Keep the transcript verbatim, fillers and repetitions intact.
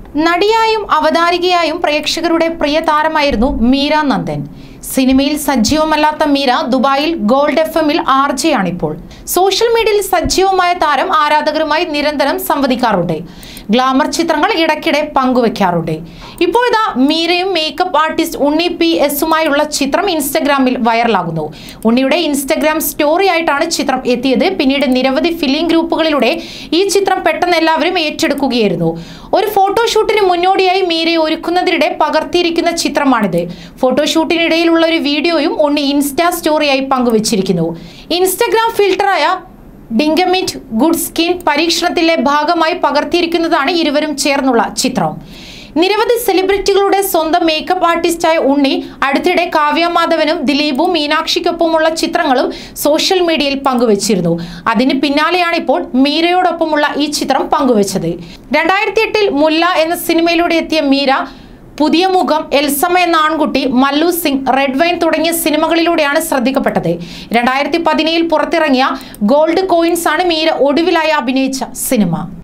നടിയായും അവതാരികയായും പ്രേക്ഷകരുടെ പ്രിയ താരമായിരുന്നു മീര നന്ദൻ. സിനിമയിൽ സജീവമല്ലാത്ത മീര ദുബായിൽ ഗോൾഡ് എഫ് എമ്മിൽ ആർ ജെ ആണിപ്പോൾ. സോഷ്യൽ മീഡിയയിൽ സജീവമായ താരം ആരാധകരുമായി നിരന്തരം സംവദിക്കാറുണ്ട്. ഗ്ലാമർ ചിത്രങ്ങൾ ഇടയ്ക്കിടെ പങ്കുവെക്കാറുണ്ട്. ഇപ്പോഴിതാ മീരയും മേക്കപ്പ് ആർട്ടിസ്റ്റ് ഉണ്ണി പി എസുമായുള്ള ചിത്രം ഇൻസ്റ്റഗ്രാമിൽ വൈറലാകുന്നു. ഉണ്ണിയുടെ ഇൻസ്റ്റഗ്രാം സ്റ്റോറി ആയിട്ടാണ് ചിത്രം എത്തിയത്. പിന്നീട് നിരവധി ഫിലിം ഗ്രൂപ്പുകളിലൂടെ ഈ ചിത്രം പെട്ടെന്ന് എല്ലാവരും ഏറ്റെടുക്കുകയായിരുന്നു. ഒരു ഫോട്ടോഷൂട്ടിന് മുന്നോടിയായി മീരയെ ഒരുക്കുന്നതിനിടെ പകർത്തിയിരിക്കുന്ന ചിത്രമാണിത്. ഫോട്ടോഷൂട്ടിനിടയിലുള്ള ഒരു വീഡിയോയും ഉണ്ണി ഇൻസ്റ്റാ സ്റ്റോറിയായി പങ്കുവച്ചിരിക്കുന്നു. ഇൻസ്റ്റഗ്രാം ഫിൽട്ടറായ ഡിംഗമിറ്റ് ഗുഡ് സ്കിൻ പരീക്ഷണത്തിലെ ഭാഗമായി പകർത്തിയിരിക്കുന്നതാണ് ഇരുവരും ചേർന്നുള്ള ചിത്രം. നിരവധി സെലിബ്രിറ്റികളുടെ സ്വന്തം മേക്കപ്പ് ആർട്ടിസ്റ്റായ ഉണ്ണി അടുത്തിടെ കാവ്യ മാധവനും ദിലീപും മീനാക്ഷിക്കൊപ്പമുള്ള ചിത്രങ്ങളും സോഷ്യൽ മീഡിയയിൽ പങ്കുവച്ചിരുന്നു. അതിന് പിന്നാലെയാണ് ഇപ്പോൾ മീരയോടൊപ്പമുള്ള ഈ ചിത്രം പങ്കുവച്ചത്. രണ്ടായിരത്തി എട്ടിൽ മുല്ല എന്ന സിനിമയിലൂടെ എത്തിയ മീര പുതിയ മുഖം, എൽസമ്മ എന്ന ആൺകുട്ടി, മല്ലു സിംഗ്, റെഡ് വൈൻ തുടങ്ങിയ സിനിമകളിലൂടെയാണ് ശ്രദ്ധിക്കപ്പെട്ടത്. രണ്ടായിരത്തി പതിനേഴിൽ പുറത്തിറങ്ങിയ ഗോൾഡ് കോയിൻസ് ആണ് മീര ഒടുവിലായി അഭിനയിച്ച സിനിമ.